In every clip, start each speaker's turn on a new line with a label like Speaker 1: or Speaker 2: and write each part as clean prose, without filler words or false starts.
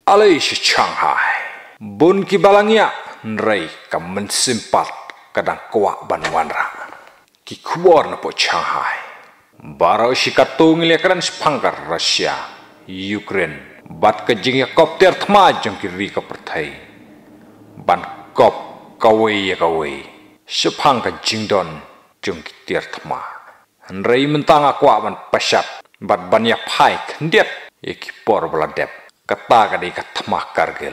Speaker 1: alai si Shanghai bun ki balangya nrei ka mensimpat kadang kuak banwanra ki kuor na po Shanghai barau si katung ilekran spangkar Rusia Ukraine bat ka jing kopter thma jong ki ri ka perthai ban kop kawai sepang ka jingdon jong ki ter thma nrei mentang akwa ban pasat bat banyak phai khndiat ekipor bladep kata ka dei ka thma kargil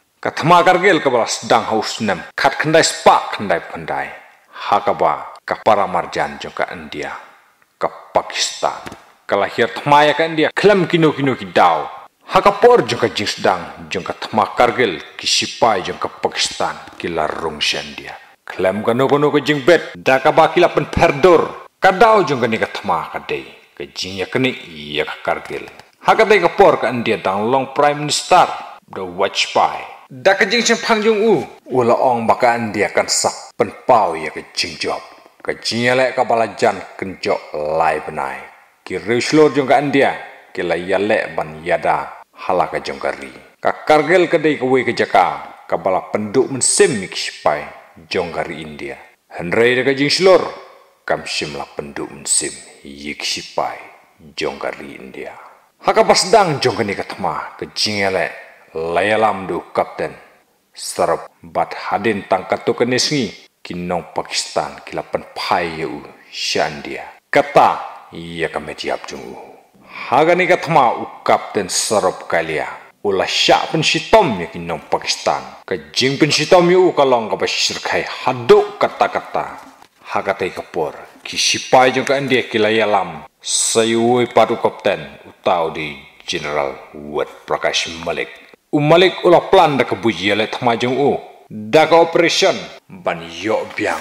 Speaker 1: ka balas dang haus nem khat khandai spak khandai hakaba ka paramarjan jong ka India ka Pakistan kalahir thma ya ka India klam kino ki daw hakapor jong ka jingsdang jong ka thma kargil ki sipai jong ka Pakistan ki larung India klam ka no ko jingbet da ka bakila pen perdor kadau jong ka ni ka thma ka dei ka jing ya kni ya ka kargil hakadai ka por ka India dang long prime minister the watch pai da ka jing phang jong ula ong baka India kan sak pen pau ya ka jing job ka jing le ka balajan kenjo lai benai ki riew shlur jong ka India ki la ya le ban yada halaka jong ka ri ka kargil ka dei ka we ka jaka ka bala penduk mensim mix pai jong ka ri India henrei da ka jing shlur kam simla penduk mensim yik sipai jong ka ri India haka pasdang jong ka ni ka thma ka jing le layalam du kapten sarap bat hadin tangkat tu kenisngi kinong Pakistan kilapan pai yu India kata ia ka metiap jung haga ni ka thma u kapten sarap kalia ula sya pen sitom ya kinong Pakistan ka jing pen sitom yu ka long ka basir khai haduk kata haga tai kapor ki sipai jong ka India kilayalam sayui padu kapten utau di General Wat Prakash Malik Malik ula plan da kebuji le thma jong da ka operation ban yo biang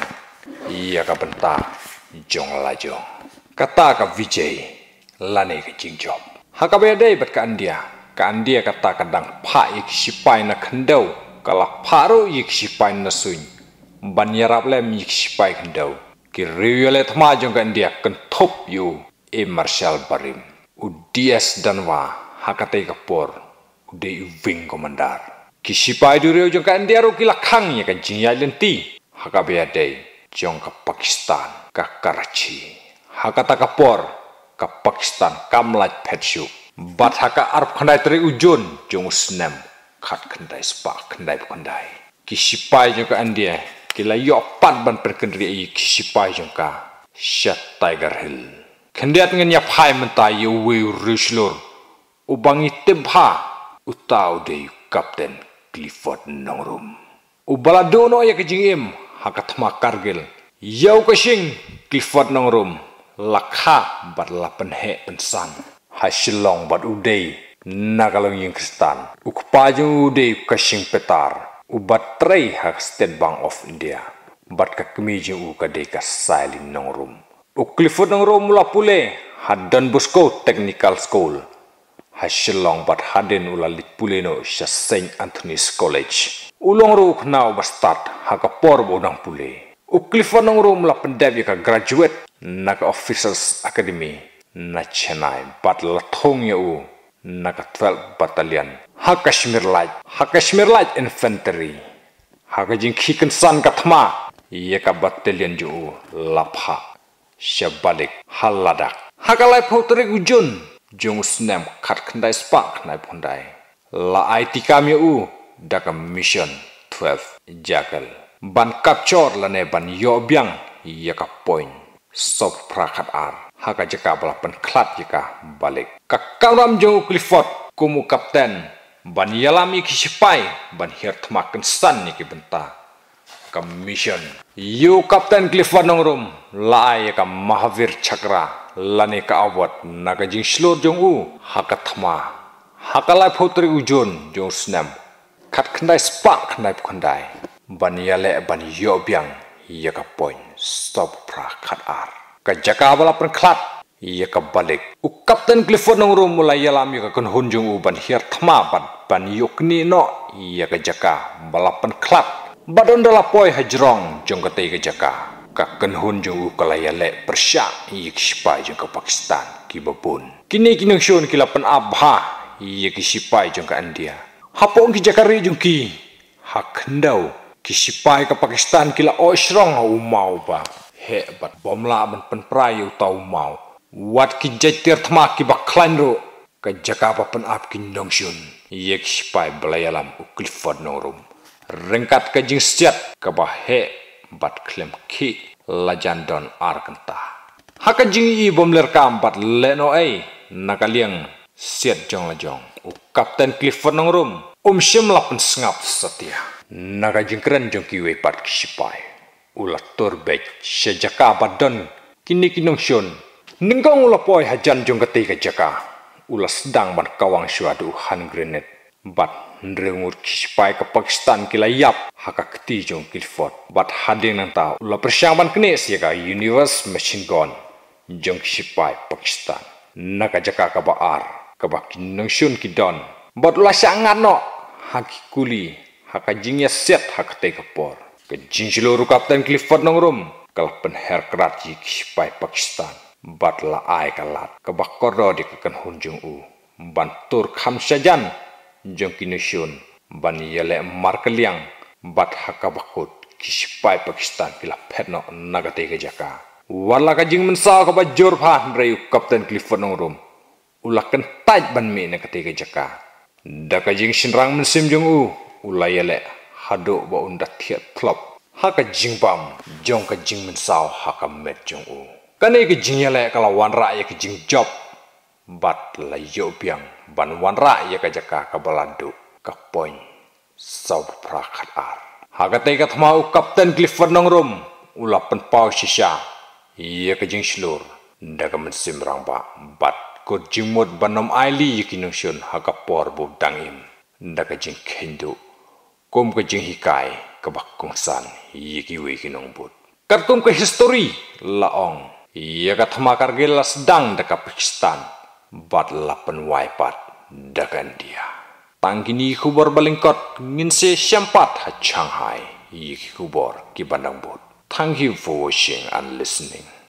Speaker 1: ia ka benta jong la jong kata ka Vijay lane ka jing job haka be dei bat ka India kata kadang pha ik sipai na khandau kala pharo ik sipai na suin ban yarap le mi sipai khandau ki riew le thma jong ka India kan thop yu Marshal Barim uds danwa hakatai ka por udei wing komandar ki sipai du riew jong ka India ro ki lakhang ya kan jing ya lenti hakabe dei jong ka Pakistan ka Karachi hakata ka por ka Pakistan kamlat phetsu bat haka arp khandai tri ujun jong snem khat khandai spak khandai ki sipai jong ka India ki la yo pat ban perkendri ki sipai jong ka Shat Tiger Hill khendiat ngen ya phai mentai yu riew shlur ubangi tempha utau de kapten Clifford Nongrum ubala dono ya kejingim haka thma kargil yau kasing Clifford Nongrum lakha bat lapen he pensan hasilong bat udei nagalong ying kristan ukpajung udei kasing petar ubat trei hak State Bank of India bat ka kemiji ka dei ka Silin Nongrum Clifford Nongrum mula pule hadan Bosco Technical School hasilong bat hadin ula lit pule no sa St. Anthony's College ulong ru knau bastat haka por bodang pule Clifford Nongrum mula pendep ka graduate na ka Officers Academy na Chennai bat la thong ya na ka 12 Battalion haka Kashmir Light Infantry haka jing khikan san ka thma ye ka battalion ju lapha Shabalik haladak hakalai potri ujun jong snem khat khandai spak nai phondai la IT kami da ka mission 12 jakal ban capture la ne ban yo biang ya ka point sob prakhat ar haka jaka bala pen klat jaka balik ka karam jong Clifford kumu kapten ban yalami ki sipai ban her thmakan san ni ki benta ka mission yu kapten Clifford Nongrum lai ka Mahavir Chakra lane ka awat naga jing shlur jong haka thma haka lai photri ujun jong snem khat khandai spak khandai khandai ban yale ban yo biang ya ka point stop pra khat ar ka jaka bala pen klat ya ka balik kapten Clifford Nongrum mulai yalami ka kun hunjung ban her thma ban yokni no ya ka jaka bala pen klat badon dala poi hajrong jong ka tei ka jaka ka kanhun jong ukalaya le persya yik sipai jong ka Pakistan ki babun kini kinong shon kilapan abha yik sipai jong ka India Hapong ki jakari jungki. Hakendau ki sipai ke Pakistan kila osrong umau ba. Hebat bomla ban penprayu tau mau. Wat ki jatir thma ki baklan ro. Ka jakapa pen ap ki ndongsyun. Ye ki sipai belayalam u Clifford norum. Rengkat ka jing siat ka bah he bat klem ki lajan don arkenta. Haka jing i bomler kam bat leno ai nakaliang siat jong la jong. U Kapten Clifford norum. Sim lapen sengap setia. Naga jing keren jong ki wepat ki sipai. Ula torbek sejaka badon kini kinongsyun. Ningkong ula poi hajan jong ketika jaka. Ula sedang ban kawang syuadu han grenade. Bat nrengur ki sipai ke Pakistan kila yap haka keti jong Clifford. Bat hading nang tau ula persiapan kene siaga universe machine gun jong ki sipai Pakistan. Naga jaka ka baar ka ba kinongsyun ki don. Bat ula sangat no haki kuli haka jingya set haka te kapor. Kejing seluruh Kapten Clifford nongrum kalah penher kerat ki sipai Pakistan. Bat la ai kalat kebak kordo di kekan hunjung u. Ban tur kham sajan jong kinusyun ban yele mar keliang bat haka bakut ki sipai Pakistan kila petno nagate ke jaka. Wala ka jing mensa ka ba jor pha reu Kapten Clifford nongrum. Ulakan taj ban me nagate ke jaka. Daka jing sinrang mensim jong u ulayele hado ba undat thiat klop haka jing bam jong ka jing mensau haka met jong u kane ke jing yele kala wan ra ya ke jing job bat la yo piang ban wan ra ya ka jaka ka baladu ka poin sau prakhat ar haka te ka thmau Kapten Clifford nongrum ulapan pau shisha ya ke jing shlur daka mensim rang ba bat ko jingmot banom aili yikinungsyun haka por bu dangim ndaka jing kendo kom ka jing hikai ka bakungsan yikiwi kinongbut kartum ka history laong ya ka thmakar gela sedang daka Pakistan bat lapan waipat daka India tangkini khubor balingkot nginse syampat ha Shanghai yiki khubor ki bandangbut. Thank you for watching and listening.